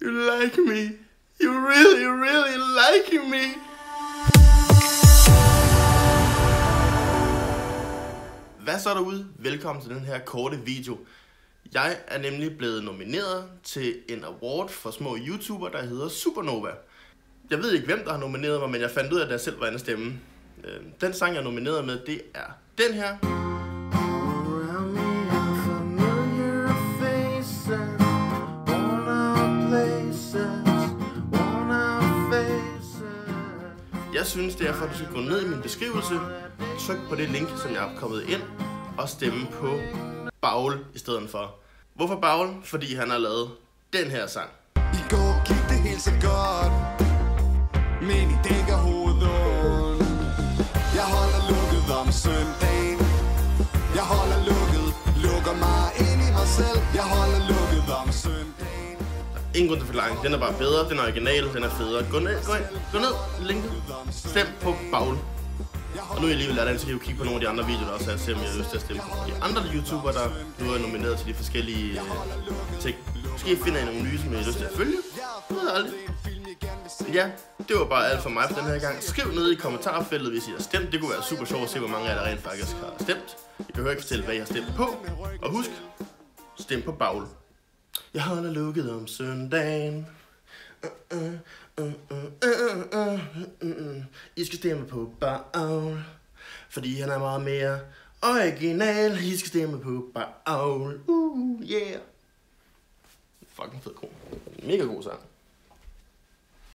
You like me. You really, really like me. Hvad så derude? Velkommen til den her korte video. Jeg er nemlig blevet nomineret til en award for små YouTuber, der hedder Supernova. Jeg ved ikke, hvem der har nomineret mig, men jeg fandt ud af, at jeg selv var inde at stemme. Den sang, jeg er nomineret med, det er den her. Jeg synes derfor, at du skal gå ned i min beskrivelse, tryk på det link, som jeg har kommet ind, og stemme på Baul i stedet for. Hvorfor Baul? Fordi han har lavet den her sang. I går gik det helt så godt, men I dækker hovedet. Jeg holder lukket om søndagen. Jeg holder lukket, lukker mig ind i mig selv. Jeg holder lukket om søndagen. Ingen grund til forklaring. Den er bare bedre, den er original, den er federe. Gå ned, linket. Stem på Baul. Og nu er jeg lige ved at lade den, så kan I jo kigge på nogle af de andre videoer, der også er, se om jeg har lyst til at stemme på de andre YouTubere, der nu er nomineret til de forskellige ting. Måske finder I nogle nye, som I har lyst til at følge. Jeg ved aldrig. Ja, det var bare alt for mig for den her gang. Skriv ned i kommentarfeltet, hvis I har stemt. Det kunne være super sjovt at se, hvor mange af jer der rent faktisk har stemt. I behøver ikke fortælle, hvad I har stemt på. Og husk, stem på Baul. Jeg holder lukket om søndagen. I skal stemme på Baul, fordi han er meget mere original. I skal stemme på Baul. Yeah. Fucking fed, mega god sang.